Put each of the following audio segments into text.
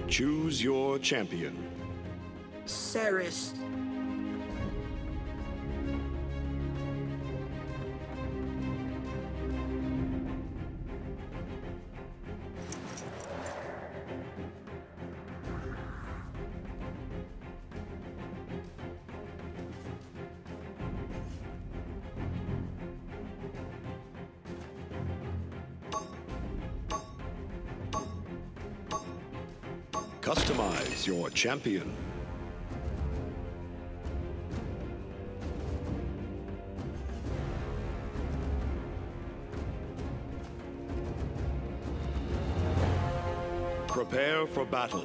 Choose your champion. Ceres. Customize your champion. Prepare for battle.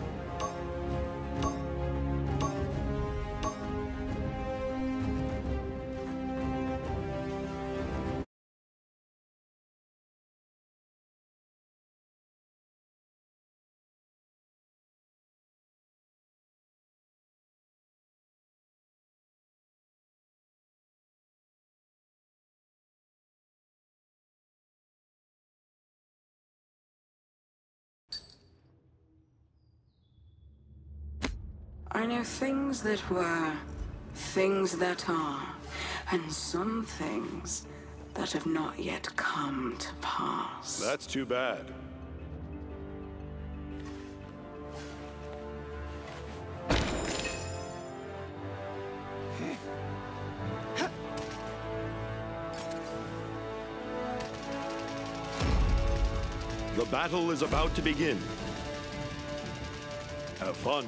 I know things that were, things that are, and some things that have not yet come to pass. That's too bad. The battle is about to begin. Have fun.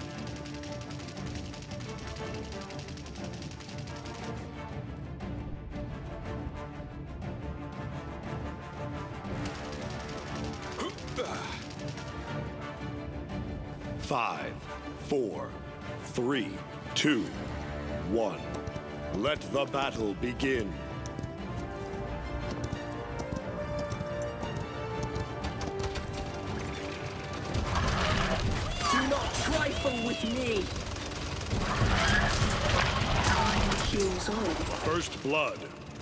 Five, four, three, two, one. Let the battle begin. Do not trifle with me. Time heals all. First blood.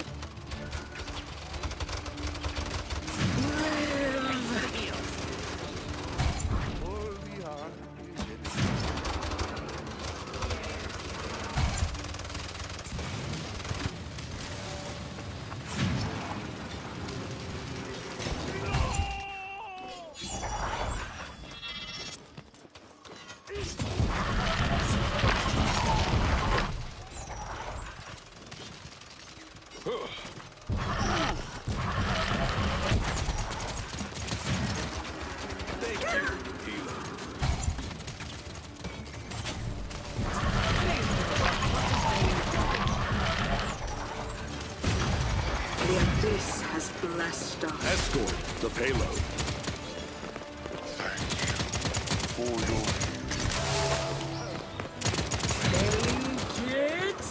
The abyss has blessed us. Escort the payload. Thank you for your Take it!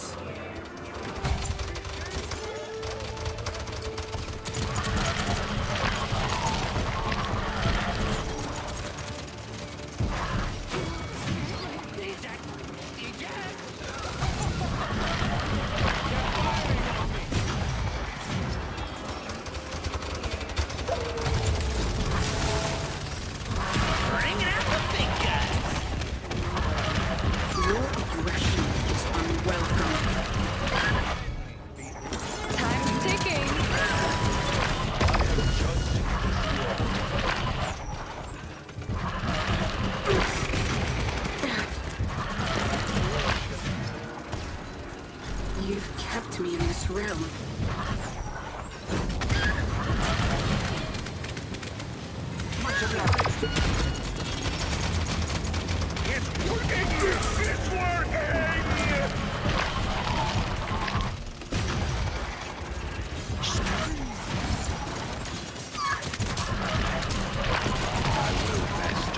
You've kept me in this realm. Much obliged. It's working! It's working! I will pass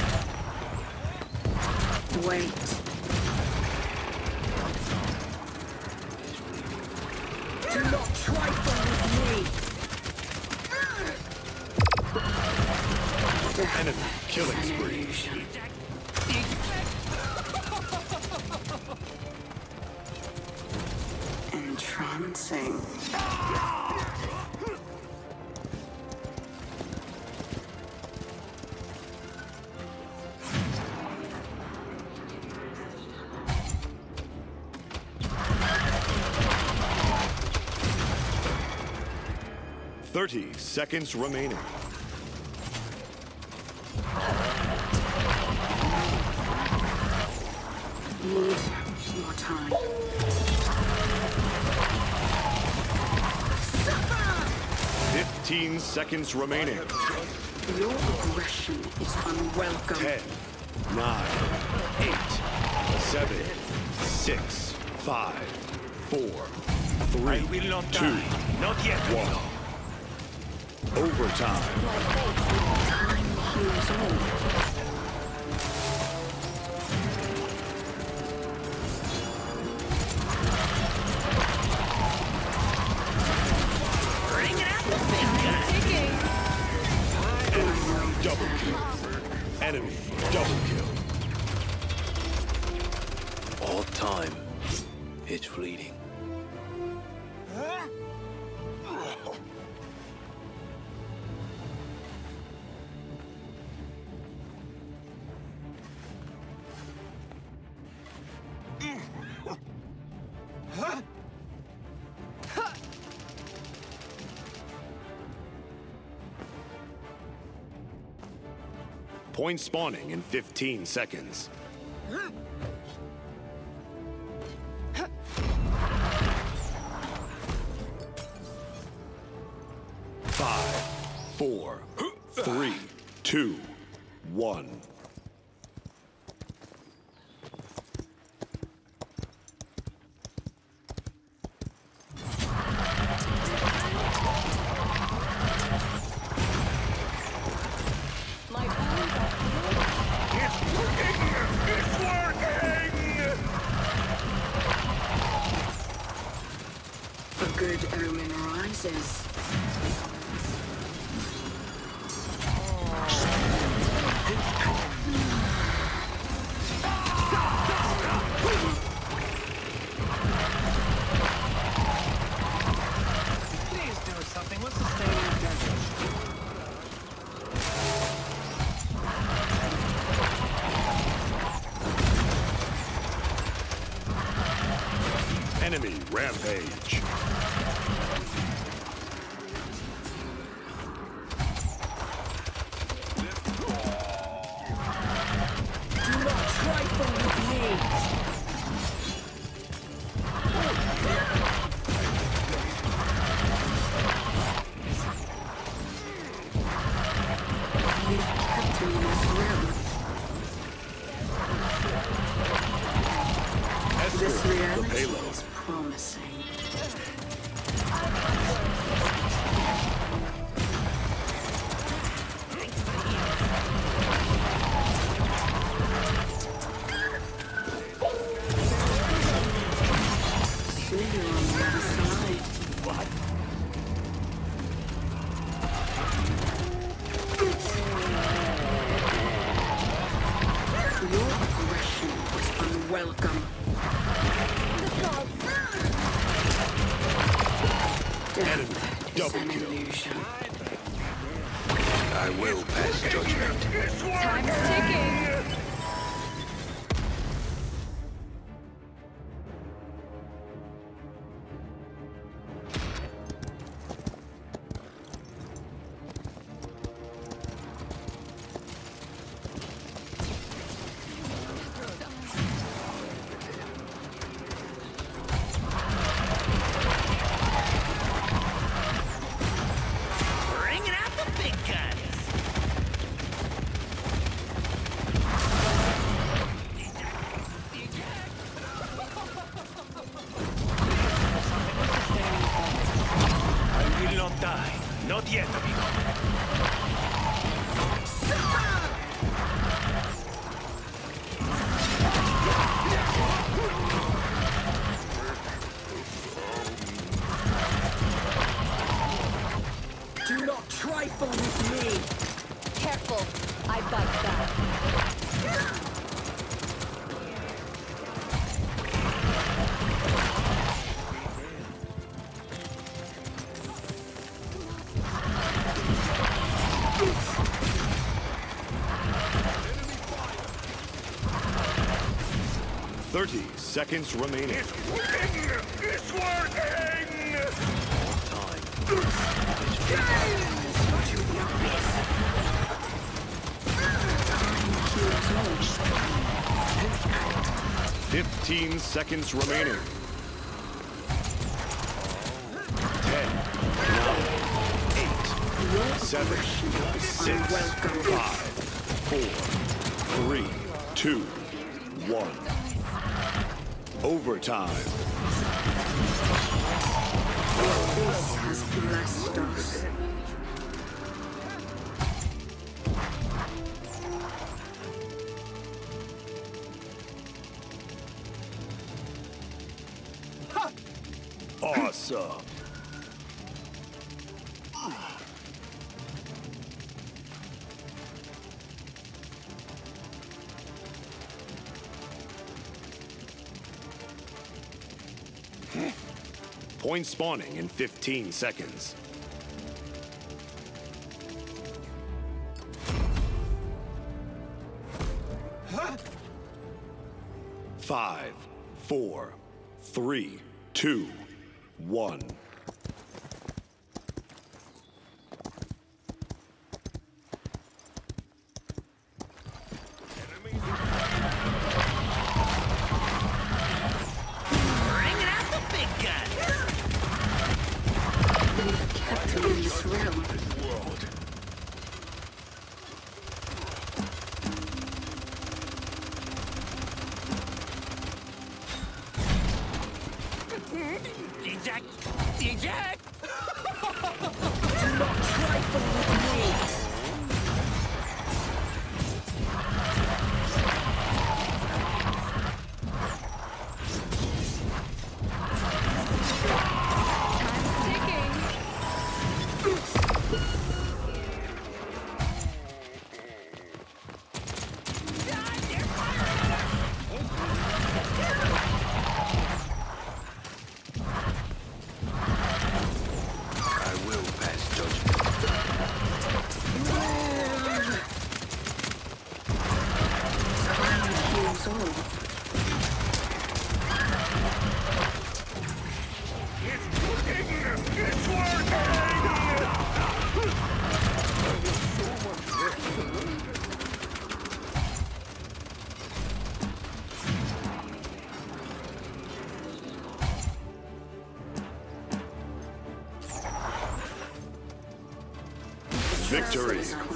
judgment. Wait. Do not trifle with me! Enemy killing An spree. illusion. Entrancing. 30 seconds remaining. Need more time. 15 seconds remaining. Your aggression is unwelcome. 10, 9, 8, 7, 6, 5, 4, 3, I will not 2, die. Not yet. 1. Overtime. Time heals all. Double kill. Enemy double kill. All time, it's fleeting. Point spawning in 15 seconds. 5, 4, 3, 2, 1. It's working! It's working! A good omen rises. Please do something. What's the state of damage? Enemy rampage. You've kept me in this room. This Escort the reality payload. is promising. See you on the other side. What? Your aggression is unwelcome. Enemy Death is double an kill. illusion. I will pass judgment. It's working! Bringing out the big guns! I will not die. Not yet, amigo. Do not trifle with me. Careful, I bite back. – 30 seconds remaining. It's working! It's working! Time, Time heals all. 15 seconds remaining. 10, 9, 8, 7, 6, 5, 4, 3, 2, 1. Overtime. This has blessed us. Awesome. Point spawning in 15 seconds. Five, 4, 3, 2, 1. Bringing out the big guns. We've kept him in this realm. Eject! Eject! Time's ticking. I will pass judgment. Time heals all. It's working! It's working! Victory. Vessels are